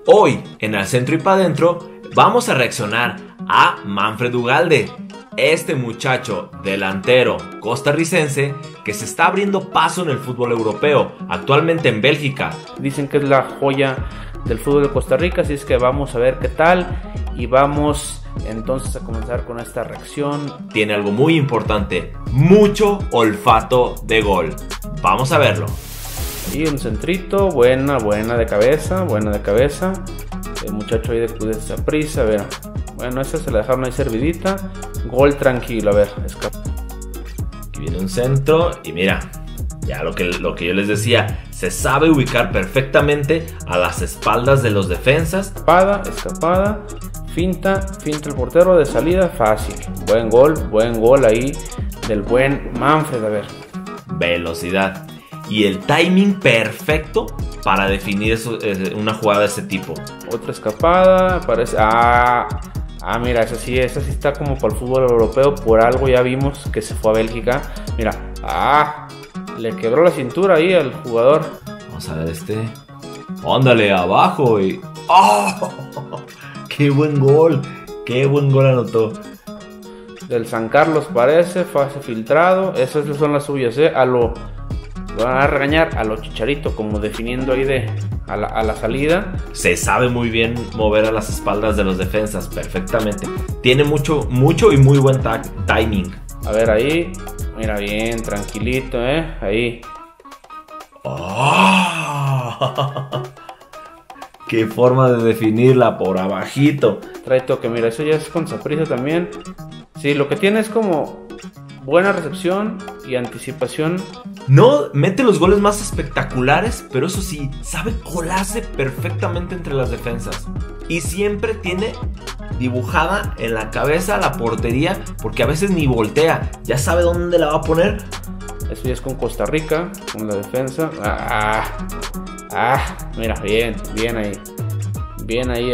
Hoy, en Al Centro y Pa' Dentro, vamos a reaccionar a Manfred Ugalde, este muchacho delantero costarricense que se está abriendo paso en el fútbol europeo, actualmente en Bélgica. Dicen que es la joya del fútbol de Costa Rica, así es que vamos a ver qué tal y vamos entonces a comenzar con esta reacción. Tiene algo muy importante, mucho olfato de gol. Vamos a verlo. Y un centrito, buena de cabeza, el muchacho ahí de Saprissa, a ver, bueno, esa se la dejaron ahí servidita, gol tranquilo, a ver, escapa. Aquí viene un centro y mira, ya lo que yo les decía, se sabe ubicar perfectamente a las espaldas de los defensas. Escapada, finta el portero de salida, fácil, buen gol ahí del buen Manfred, a ver. Velocidad y el timing perfecto para definir una jugada de ese tipo. Otra escapada, parece... mira, esa sí está como para el fútbol europeo. Por algo ya vimos que se fue a Bélgica. Mira, le quebró la cintura ahí al jugador. Vamos a ver este. Ándale, abajo y... ¡Oh! ¡Qué buen gol! ¡Qué buen gol anotó! Del San Carlos parece, fase filtrado. Esas son las suyas, lo van a regañar a lo Chicharito, como definiendo ahí a la salida. Se sabe muy bien mover a las espaldas de los defensas perfectamente. Tiene mucho y muy buen timing. A ver ahí, mira bien, tranquilito, ahí. ¡Oh! ¡Qué forma de definirla por abajito! Trae toque, mira, eso ya es con Saprissa también. Sí, lo que tiene es como buena recepción y anticipación. No mete los goles más espectaculares, pero eso sí, sabe colarse perfectamente entre las defensas. Y siempre tiene dibujada en la cabeza la portería, porque a veces ni voltea, ya sabe dónde la va a poner. Eso ya es con Costa Rica, con la defensa. Mira, bien ahí. Bien ahí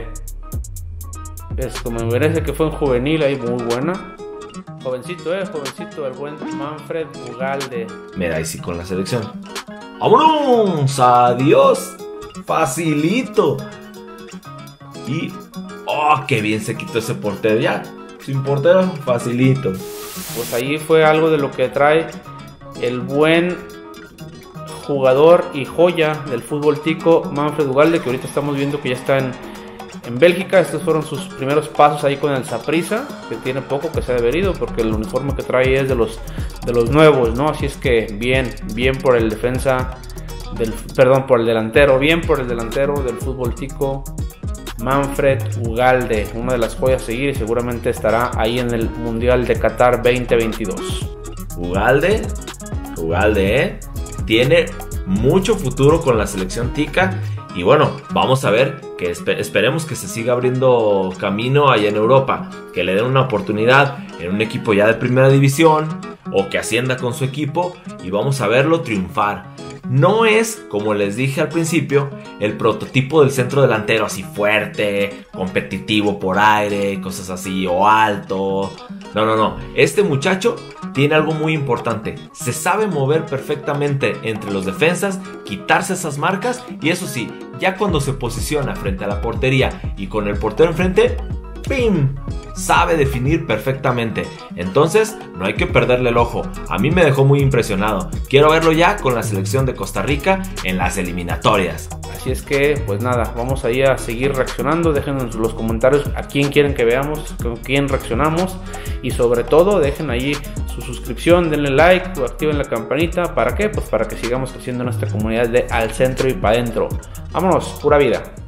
es como me parece que fue un juvenil ahí, muy buena. Jovencito, el buen Manfred Ugalde. Mira, ahí sí con la selección. ¡Vámonos! ¡Adiós! ¡Facilito! Y... ¡oh, qué bien se quitó ese portero! Ya, sin portero, facilito. Pues ahí fue algo de lo que trae el buen jugador y joya del fútbol tico, Manfred Ugalde, que ahorita estamos viendo que ya está en Bélgica. Estos fueron sus primeros pasos ahí con el Saprissa, que tiene poco que se ha adherido porque el uniforme que trae es de los nuevos, ¿no? Así es que bien por el delantero, del fútbol tico, Manfred Ugalde, una de las joyas a seguir, y seguramente estará ahí en el Mundial de Qatar 2022. Ugalde, tiene mucho futuro con la selección tica. Y bueno, vamos a ver, que esperemos que se siga abriendo camino allá en Europa, que le den una oportunidad en un equipo ya de primera división, o que ascienda con su equipo y vamos a verlo triunfar. No es, como les dije al principio, el prototipo del centro delantero así fuerte, competitivo por aire, cosas así, o alto. No. Este muchacho tiene algo muy importante. Se sabe mover perfectamente entre los defensas, quitarse esas marcas y eso sí, ya cuando se posiciona frente a la portería y con el portero enfrente, ¡pim!, sabe definir perfectamente. Entonces no hay que perderle el ojo. A mí me dejó muy impresionado. Quiero verlo ya con la selección de Costa Rica en las eliminatorias. Así es que pues nada, vamos ahí a seguir reaccionando. Déjenos los comentarios a quién quieren que veamos, con quién reaccionamos, y sobre todo dejen ahí su suscripción, denle like o activen la campanita. ¿Para qué? Pues para que sigamos creciendo nuestra comunidad de Al Centro y Pa' Dentro. Vámonos, pura vida.